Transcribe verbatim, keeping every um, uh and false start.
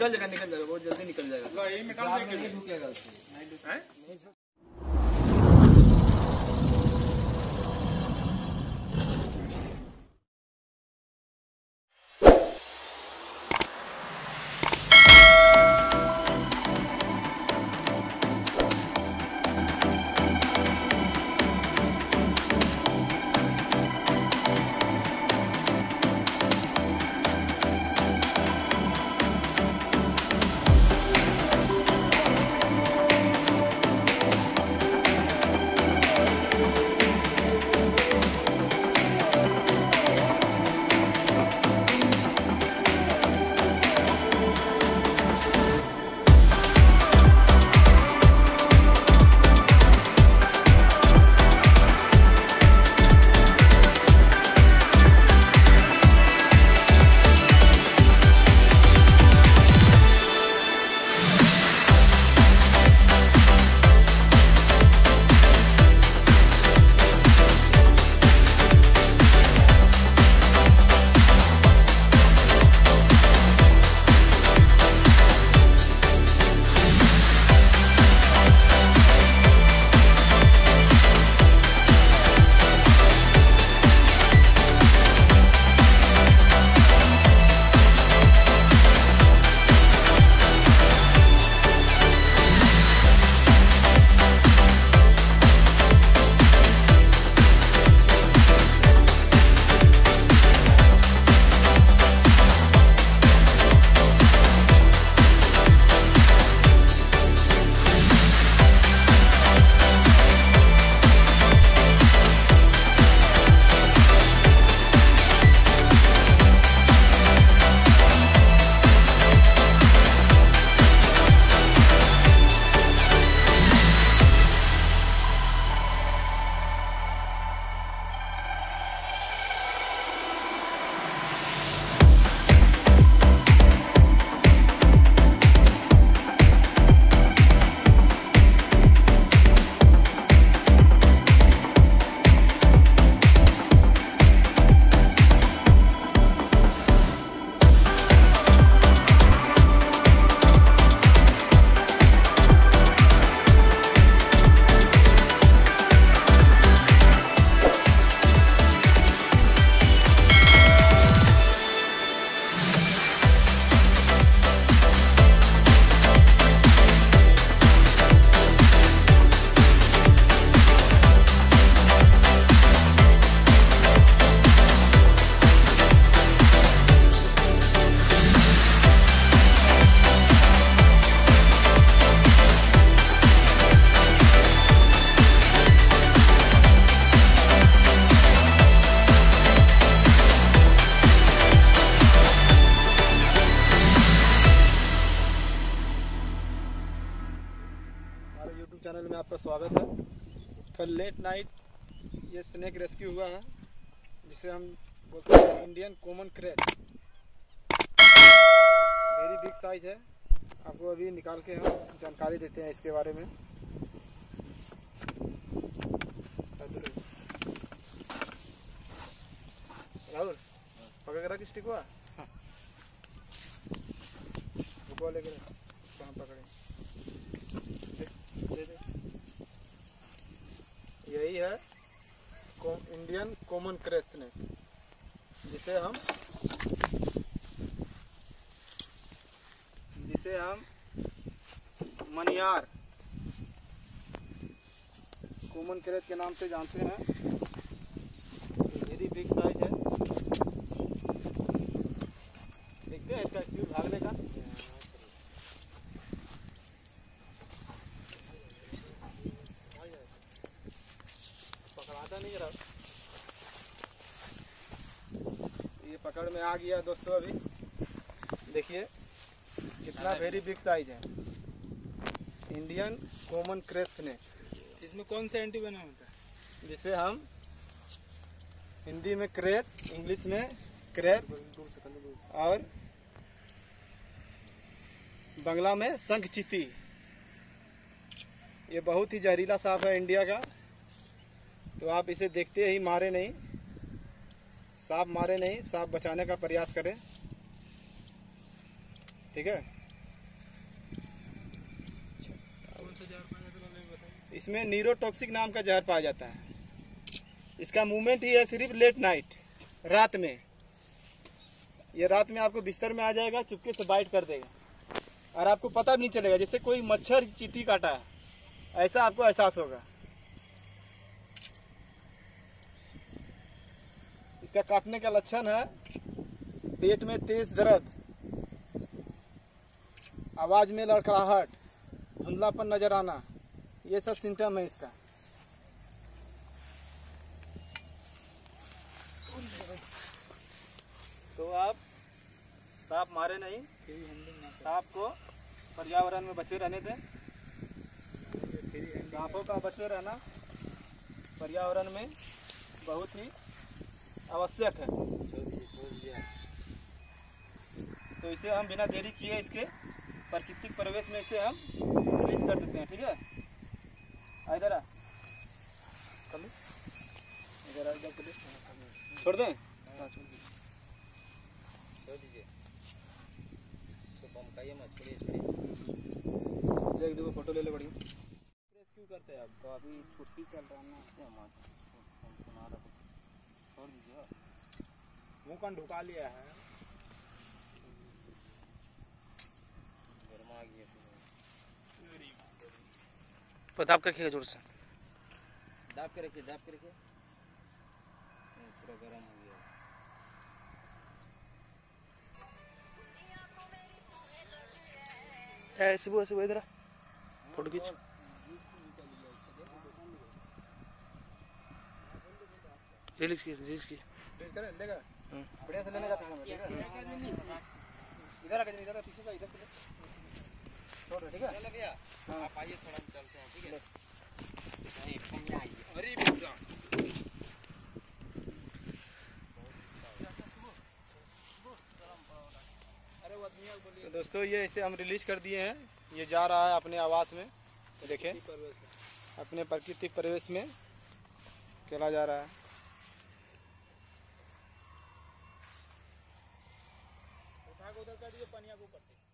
निकल जाएगा निकल जाएगा बहुत जल्दी निकल जाएगा। यही मिटा देंगे, नहीं ढुकेगा उससे। चैनल में आपका स्वागत है। कल लेट नाइट ये स्नेक रेस्क्यू हुआ है जिसे हम बोलते हैं Indian common krait. Very big size है। आपको अभी निकाल के हम जानकारी देते हैं इसके बारे में। राहुल पकड़ के रख स्टिक हुआ लेके कहाँ पकड़े। यही है इंडियन कॉमन क्रेट स्नेक जिसे हम जिसे हम मनियार कॉमन क्रेट के नाम से जानते हैं। वेरी बिग साइज है। देखते हैं इसका स्पीड भागने का। पकड़ाता नहीं रहा। ये पकड़ में आ गया दोस्तों। अभी देखिए कितना वेरी बिग साइज है इंडियन कॉमन क्रेट स्नेक। इसमें कौन सा एंटी बना होता है? जिसे हम हिंदी में क्रेट, इंग्लिश में क्रेट और बांग्ला में शंखचीती। ये बहुत ही जहरीला सांप है इंडिया का। तो आप इसे देखते ही मारे नहीं, सांप मारे नहीं, सांप बचाने का प्रयास करें। ठीक है। इसमें न्यूरोटॉक्सिक नाम का जहर पाया जाता है। इसका मूवमेंट ही है सिर्फ लेट नाइट, रात में। ये रात में आपको बिस्तर में आ जाएगा, चुपके से बाइट कर देगा और आपको पता भी नहीं चलेगा, जैसे कोई मच्छर चींटी काटा है, ऐसा आपको एहसास होगा। इसका काटने का लक्षण है पेट में तेज दर्द, आवाज में लड़खड़ाहट, धुंधलापन नजर आना, ये सब सिम्टम है इसका। तो आप सांप मारे नहीं, सांप को पर्यावरण में बचे रहने दें। सांपों का बचे रहना पर्यावरण में बहुत ही आवश्यक है। तो इसे हम बिना देरी किए इसके प्राकृतिक परिवेश में इसे हम रिलीज कर देते हैं। ठीक है, इधर आ, इधर आ, इधर छोड़ दें, छोड़ दीजिए इसको, बम का ये मत छोड़िए, छोड़िए। एक दो फोटो ले ले बढ़िया। प्रेस क्यों करते हैं आप? तो अभी छुट्टी चल रहा है ना, छोड़ दीजिए। मुंह कौन ढुका लिया है? गर्मा गया तो दाब के रखिएगा, जोर से दाब के रखिए, दाब के रखिए, पूरा गर्म हो गया। ऐसे वो ऐसे वो इधर फोटो खींच। रिलीज की रिलीज की रिलीज करें, लेगा बढ़िया से लेने जाते हैं। ठीक है, इधर आके, इधर पीछे का, इधर से छोड़ दो। ठीक है, चलो भैया आप आइए, थोड़ा हम चलते हैं। ठीक है, अरे तो दोस्तों ये इसे हम रिलीज कर दिए हैं। ये जा रहा है अपने आवास में, तो देखें अपने प्राकृतिक परिवेश में चला जा रहा है। उठा के उधर कर दिए, पनिया को ऊपर।